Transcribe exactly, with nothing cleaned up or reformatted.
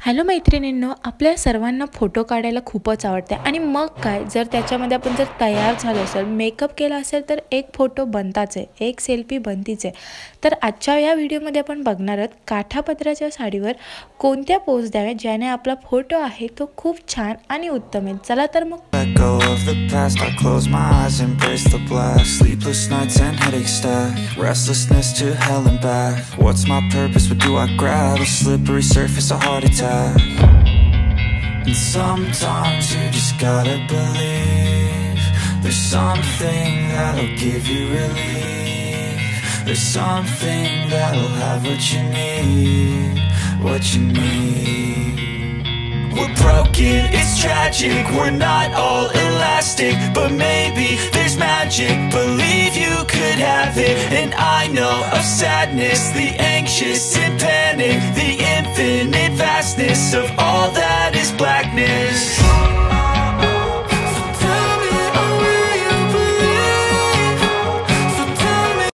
Hello मैत्रिणींनो, आपल्या सर्वांना फोटो काढायला खूपच आवडते आणि मग काय जर त्याच्यामध्ये आपण जर तयार झालो असेल, मेकअप केला असेल तर एक फोटो बनताच आहे, एक सेल्फी बनतीच आहे। तर आजच्या या व्हिडिओमध्ये आपण बघणार आहोत काठापदराच्या साडीवर कोणत्या पोज द्यावे ज्याने आपला फोटो आहे तो खूप छान आणि उत्तम आहे। चला तर मग Let go of the past, I close my eyes, embrace the blast. Sleepless nights and headaches stack, restlessness to hell and back. What's my purpose, what do I grab? A slippery surface, a heart attack. And sometimes you just gotta believe there's something that'll give you relief. There's something that'll have what you need, what you need. We're broken, it's tragic, we're not all elastic, but maybe there's magic, believe you could have it. And I know of sadness, the anxious and panic, the infinite vastness of all that is blackness.